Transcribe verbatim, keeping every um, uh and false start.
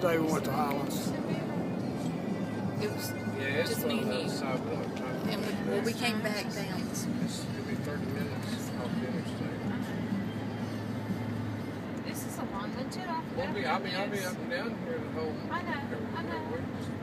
day we went to Highlands. It was Yeah, it's just one me of and you. those sidewalk type. And we, well, we came back down. It's, it'll be thirty minutes off the interstate. This is a long legit off. We'll be, I'll be, I'll be up and down here the whole. I know, I know. We're just